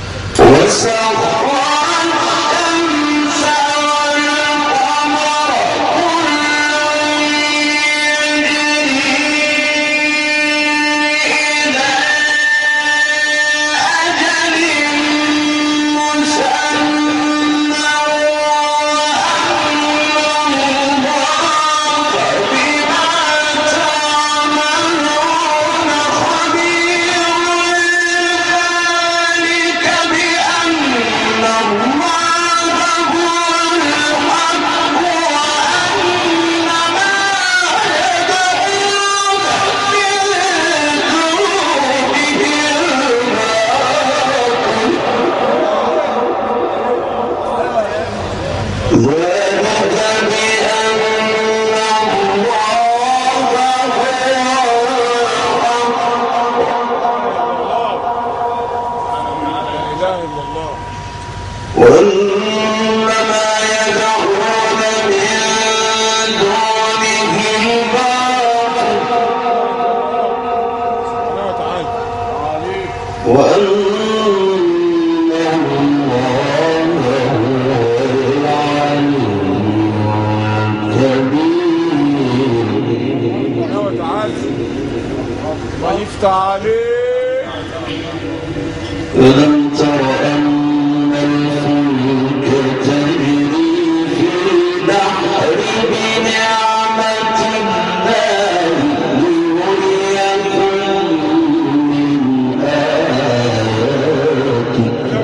ألم تر أن الفلك تجري في البحر بنعمة الله ليريكم من آياته.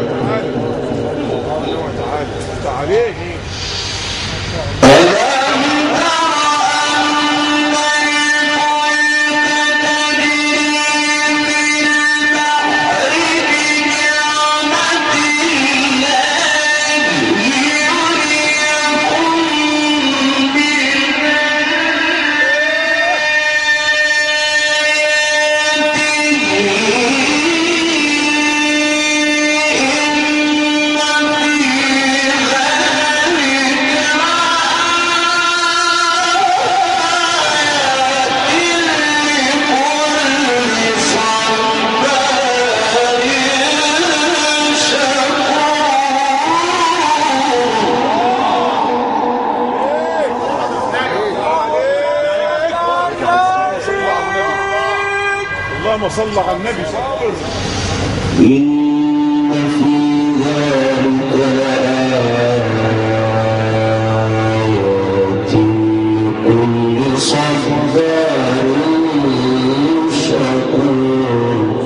اللهم صل على النبي صابر. إن في ذلك لآيات لكل صبار شكور.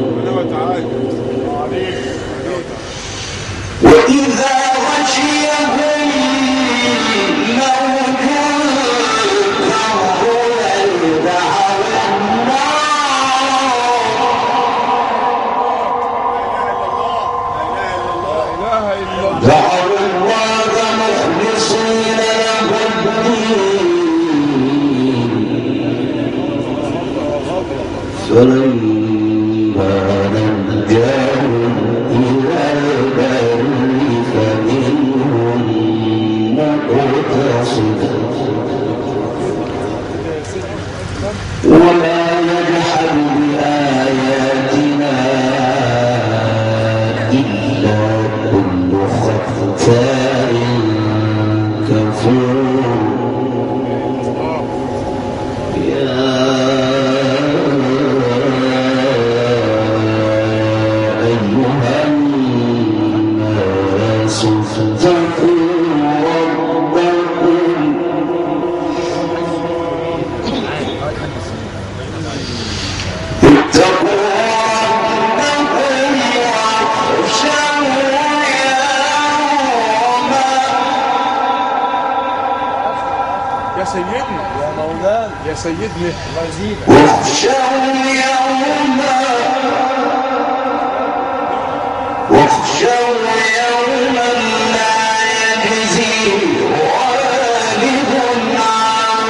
وإذا غشيهم موج كالظلل دعوا الله مخلصين له الدين فلما نجاهم إلى البر فمنهم مقتصد وما يجحد بآياتنا إلا كل ختار كفور. يا أيها الناس اتقوا ربكم يا سيدنا يا مولانا يا سيدنا الله يزيدك. واخشوا يوما لا يجزي والد عن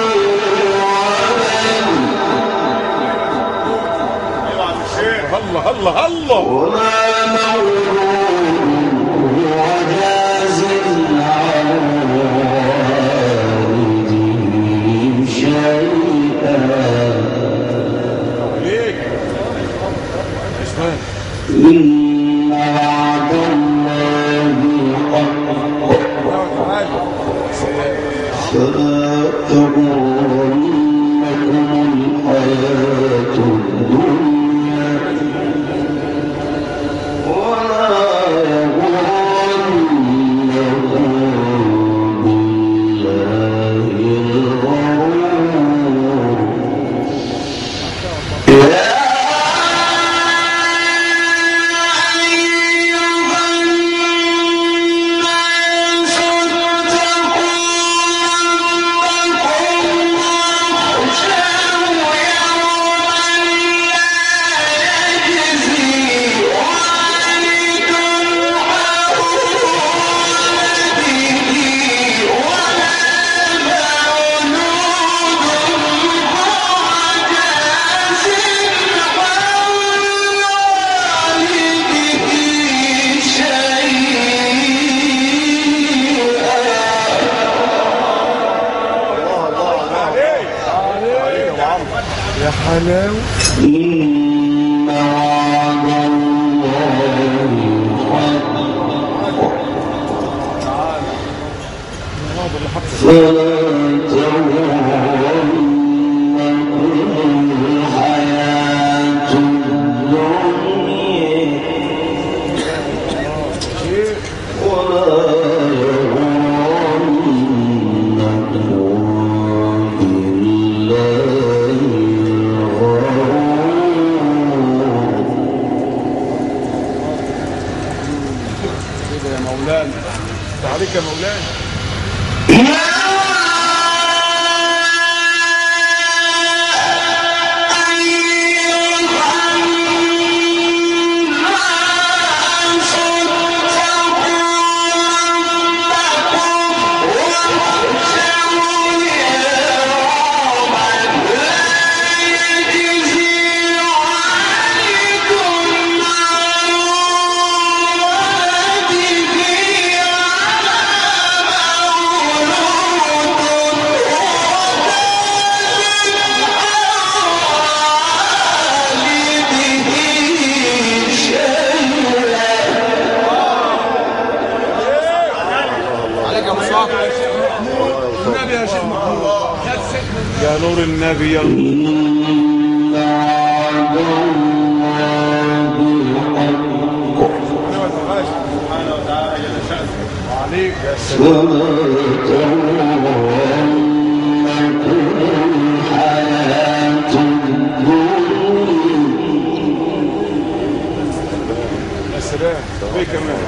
ولد الله الله الله ولا مولود هو جاز عن والده شيئا. إن وعد فلا تغرنكم الحياة الدنيا ولا يغرنكم بالله الغرور يا حلاوة. إن وعد الله حق فلا تغرنكم الحياة الدنيا ولا عليك يا مولانا. يا نور النبي يا عليك يا سلام بيه كمان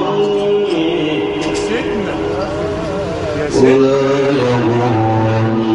ولا يغرنكم